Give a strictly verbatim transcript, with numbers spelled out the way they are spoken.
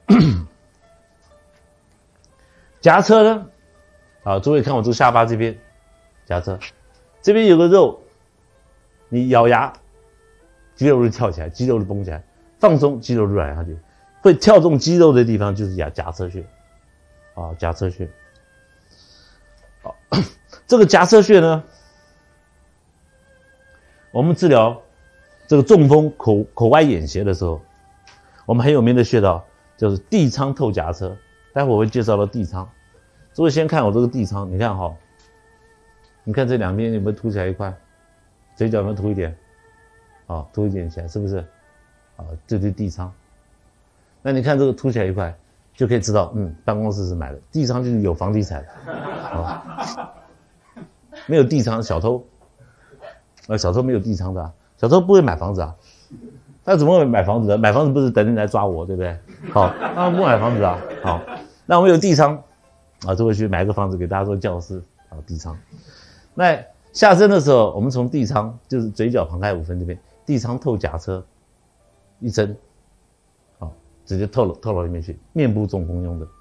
颊车呢？好，诸位看我这个下巴这边，颊车这边有个肉，你咬牙，肌肉就跳起来，肌肉就绷起来，放松，肌肉就软下去。会跳动肌肉的地方就是颊颊车穴，啊，颊车穴。好，这个颊车穴呢，我们治疗这个中风、口口歪眼斜的时候，我们很有名的穴道就是地仓透颊车。待会我会介绍到地仓。诸位先看我这个地仓，你看哈，你看这两边有没有凸起来一块？嘴角有没有凸一点？啊，凸一点起来，是不是？啊，这就是地仓。那你看这个凸起来一块，就可以知道，嗯，办公室是买的。地仓就是有房地产，啊，没有地仓小偷，呃，小偷没有地仓的、啊，小偷不会买房子啊，他怎么会买房子呢？买房子不是等人来抓我，对不对？好，他不买房子啊，好，那我们有地仓，啊，就会去买个房子给大家做教室，啊，地仓。那下身的时候，我们从地仓就是嘴角旁开五分这边，地仓透颊车，一针。直接透了透到里面去，面部中风用的。